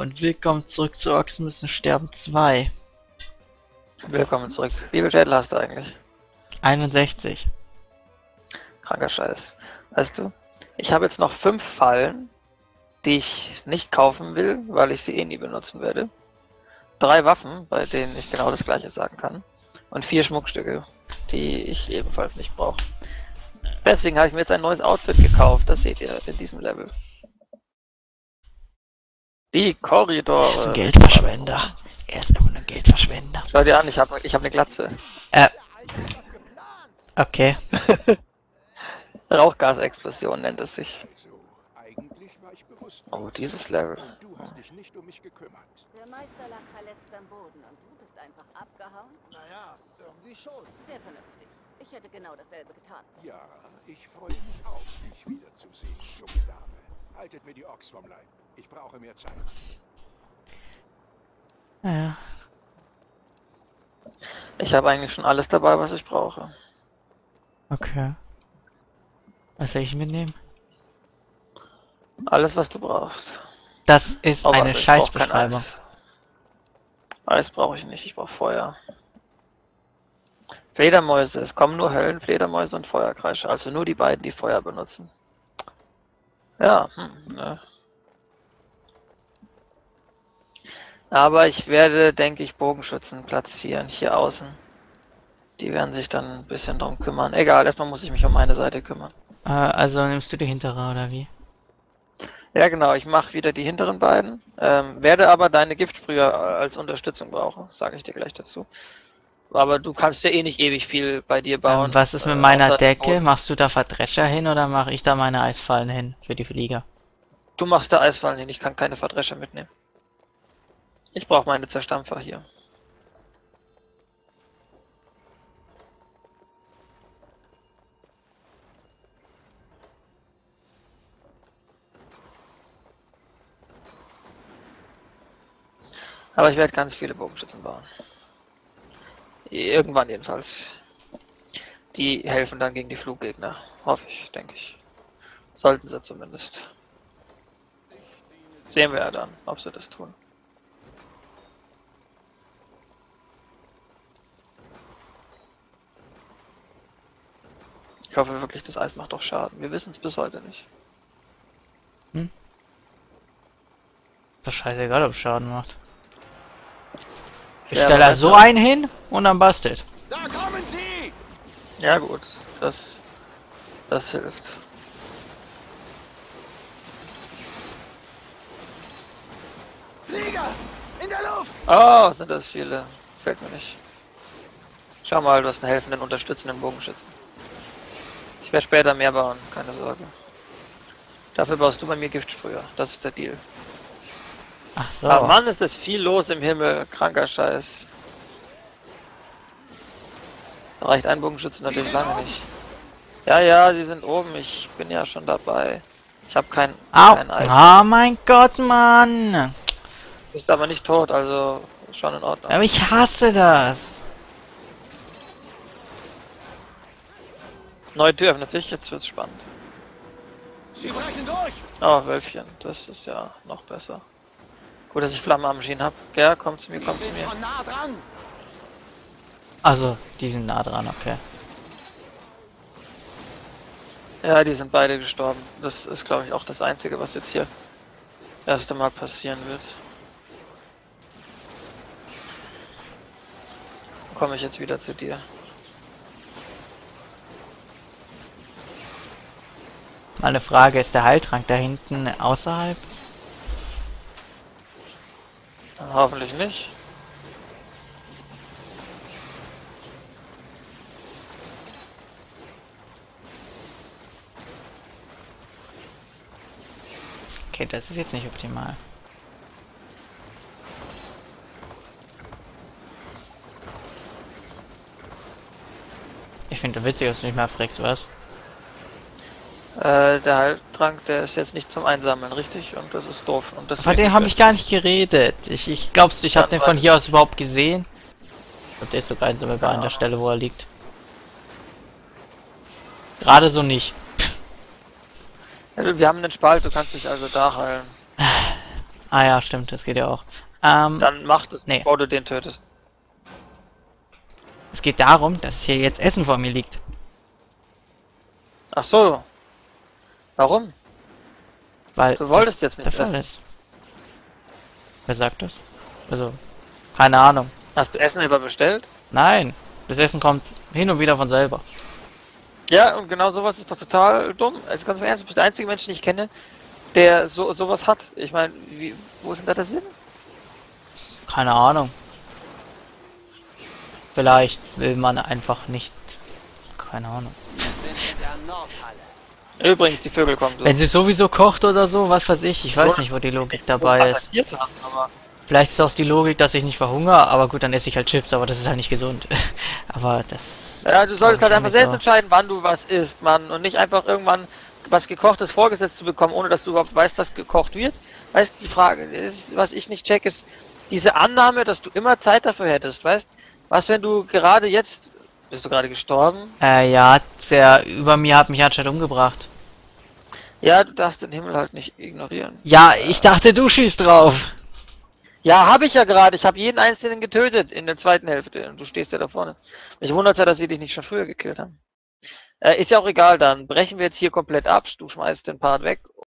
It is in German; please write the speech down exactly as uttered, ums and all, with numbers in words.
und willkommen zurück zu Ochsen müssen sterben zwei. Willkommen zurück. Wie viel Schädel hast du eigentlich? einundsechzig. Kranker Scheiß. Weißt du, ich habe jetzt noch fünf Fallen, die ich nicht kaufen will, weil ich sie eh nie benutzen werde. Drei Waffen, bei denen ich genau das gleiche sagen kann. Und vier Schmuckstücke, die ich ebenfalls nicht brauche. Deswegen habe ich mir jetzt ein neues Outfit gekauft, das seht ihr in diesem Level. Die Korridore. Er ist ein Geldverschwender. Er ist einfach nur ein Geldverschwender. Schau dir an, ich habe ich hab eine Glatze. Äh. Okay. Rauchgasexplosion nennt es sich. Oh, dieses Level. Der Meister lag verletzt am Boden und du bist einfach abgehauen? Naja, irgendwie schon. Sehr vernünftig. Ich hätte genau dasselbe getan. Ja, ich freue mich auch, dich wiederzusehen, junge Dame. Haltet mir die Ochs vom Leib. Ich brauche mehr Zeit. Ja. Ich habe eigentlich schon alles dabei, was ich brauche. Okay. Was soll ich mitnehmen? Alles, was du brauchst. Das ist Aber eine ich brauch kein Scheißbeschreibung. Eis. Eis brauche ich nicht, ich brauche Feuer. Fledermäuse, es kommen nur Höllenfledermäuse und Feuerkreische, also nur die beiden, die Feuer benutzen. Ja, hm, ne. Aber ich werde, denke ich, Bogenschützen platzieren, hier außen. Die werden sich dann ein bisschen drum kümmern. Egal, erstmal muss ich mich um meine Seite kümmern. Äh, also nimmst du die hintere oder wie? Ja genau, ich mache wieder die hinteren beiden, ähm, werde aber deine Giftsprüher als Unterstützung brauchen, sage ich dir gleich dazu. Aber du kannst ja eh nicht ewig viel bei dir bauen. Ähm, was ist mit äh, meiner außer dem Decke? Boden. Machst du da Verdrescher hin oder mache ich da meine Eisfallen hin für die Flieger? Du machst da Eisfallen hin, ich kann keine Verdrescher mitnehmen. Ich brauche meine Zerstampfer hier. Aber ich werde ganz viele Bogenschützen bauen. Irgendwann jedenfalls. Die helfen dann gegen die Fluggegner. Hoffe ich, denke ich. Sollten sie zumindest. Sehen wir ja dann, ob sie das tun. Ich hoffe wirklich, das Eis macht doch Schaden. Wir wissen es bis heute nicht. Hm? Ist doch scheißegal, ob es Schaden macht. Ich Ja, stelle aber da so besser. einen hin und dann bastet. Da kommen sie! Ja gut, das, das hilft. Flieger! In der Luft! Oh, sind das viele. Fällt mir nicht. Schau mal, du hast einen helfenden, unterstützenden Bogenschützen. Ich werde später mehr bauen, keine Sorge. Dafür baust du bei mir Giftsprüher. Das ist der Deal. Ach so. Aber Mann, ist das viel los im Himmel. Kranker Scheiß. Da reicht ein Bogenschützen natürlich lange nicht. Ja, ja, sie sind oben. Ich bin ja schon dabei. Ich habe kein, Au! kein Eis. Oh mein Gott, Mann! Ist aber nicht tot, also schon in Ordnung. Aber ich hasse das! Neue Tür öffnet sich, jetzt wird's spannend. Sie brechen durch! Oh, Wölfchen, das ist ja noch besser. Gut, dass ich Flammen am Schienen habe. Ja, komm zu mir, Wir komm zu sind mir. schon nah dran! Also, die sind nah dran, okay. Ja, die sind beide gestorben. Das ist, glaube ich, auch das Einzige, was jetzt hier erste Mal passieren wird. Komme ich jetzt wieder zu dir. Meine Frage, ist der Heiltrank da hinten außerhalb? Hoffentlich nicht. Okay, das ist jetzt nicht optimal. Ich finde witzig, dass du nicht mehr fragst, was? Äh, der Heiltrank, der ist jetzt nicht zum Einsammeln, richtig? Und das ist doof. Und Von dem habe ich gar nicht geredet. Ich, ich glaubst du, ich habe den von hier aus überhaupt gesehen? Und der ist sogar einsammelbar an der Stelle, wo er liegt. Gerade so nicht. Ja, wir haben einen Spalt, du kannst dich also da heilen. Ah ja, stimmt, das geht ja auch. Ähm, Dann mach das, nee. bevor du den tötest. Es geht darum, dass hier jetzt Essen vor mir liegt. Ach so. Warum? Weil Du wolltest das jetzt nicht der Fall essen. ist. Wer sagt das? Also, keine Ahnung. Hast du Essen über bestellt? Nein, das Essen kommt hin und wieder von selber. Ja, und genau sowas ist doch total dumm. Also ganz im Ernst, du bist der einzige Mensch, den ich kenne, der so sowas hat. Ich meine, wie, wo ist denn da der Sinn? Keine Ahnung. Vielleicht will man einfach nicht. Keine Ahnung. Wir sind in der Nordhalle. Übrigens, die Vögel kommen. Wenn sie sowieso kocht oder so, was weiß ich. Ich weiß nicht, wo die Logik dabei ist. Haben, aber Vielleicht ist auch die Logik, dass ich nicht verhungere, aber gut, dann esse ich halt Chips, aber das ist halt nicht gesund. Aber das... ja, du solltest glaub halt ich einfach nicht selbst so. entscheiden, wann du was isst, Mann. Und nicht einfach irgendwann was Gekochtes vorgesetzt zu bekommen, ohne dass du überhaupt weißt, dass gekocht wird. Weißt die Frage, ist, was ich nicht check, ist diese Annahme, dass du immer Zeit dafür hättest, weißt? Was, wenn du gerade jetzt... Bist du gerade gestorben? Äh, ja, der über mir hat mich anscheinend umgebracht. Ja, du darfst den Himmel halt nicht ignorieren. Ja, ich dachte, du schießt drauf. Ja, habe ich ja gerade. Ich habe jeden einzelnen getötet in der zweiten Hälfte. Und du stehst ja da vorne. Mich wundert ja, dass sie dich nicht schon früher gekillt haben. Äh, ist ja auch egal dann. Brechen wir jetzt hier komplett ab. Du schmeißt den Part weg.